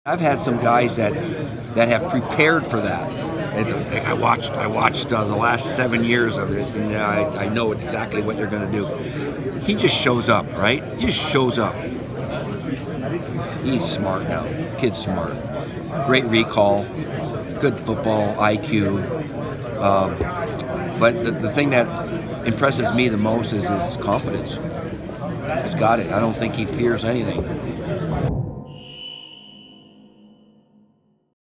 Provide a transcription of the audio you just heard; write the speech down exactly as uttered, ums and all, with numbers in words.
I've had some guys that that have prepared for that. And, like, I watched, I watched uh, the last seven years of it, and uh, I, I know exactly what they're going to do. He just shows up, right? He just shows up. He's smart now. Kid's smart. Great recall. Good football I Q. Um, but the, the thing that impresses me the most is his confidence. He's got it. I don't think he fears anything.